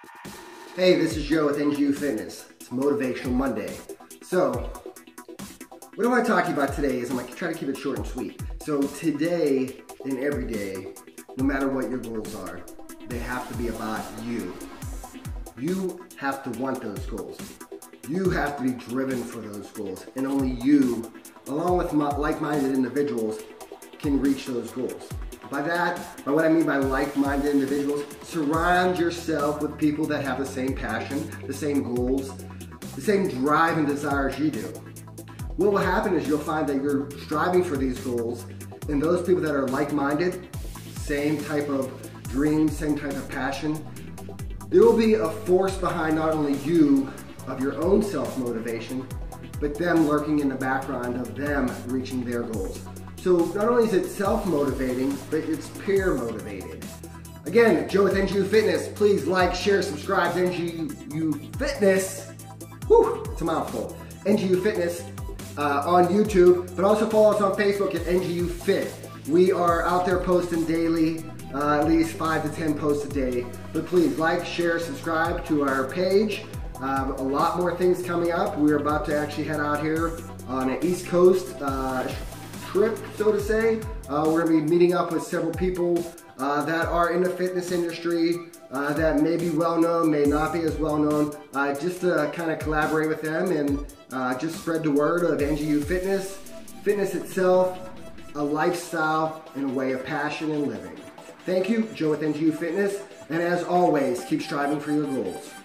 Hey, this is Joe with NGU Fitness. It's Motivational Monday. So, what I want to talk to you about today is I'm going to try to keep it short and sweet. So today and every day, no matter what your goals are, they have to be about you. You have to want those goals. You have to be driven for those goals. And only you, along with like-minded individuals, can reach those goals. By what I mean by like-minded individuals, surround yourself with people that have the same passion, the same goals, the same drive and desire as you do. What will happen is you'll find that you're striving for these goals, and those people that are like-minded, same type of dream, same type of passion, there will be a force behind not only you of your own self-motivation, but them lurking in the background of them reaching their goals. So not only is it self-motivating, but it's peer-motivated. Again, Joe with NGU Fitness. Please like, share, subscribe to NGU Fitness. Whew, it's a mouthful. NGU Fitness on YouTube, but also follow us on Facebook at NGU Fit. We are out there posting daily, at least 5 to 10 posts a day. But please like, share, subscribe to our page. A lot more things coming up. We're about to actually head out here on an East Coast trip, so to say. We're going to be meeting up with several people that are in the fitness industry that may be well known, may not be as well known, just to kind of collaborate with them and just spread the word of NGU Fitness. Fitness itself, a lifestyle and a way of passion and living. Thank you, Joe with NGU Fitness, and as always, keep striving for your goals.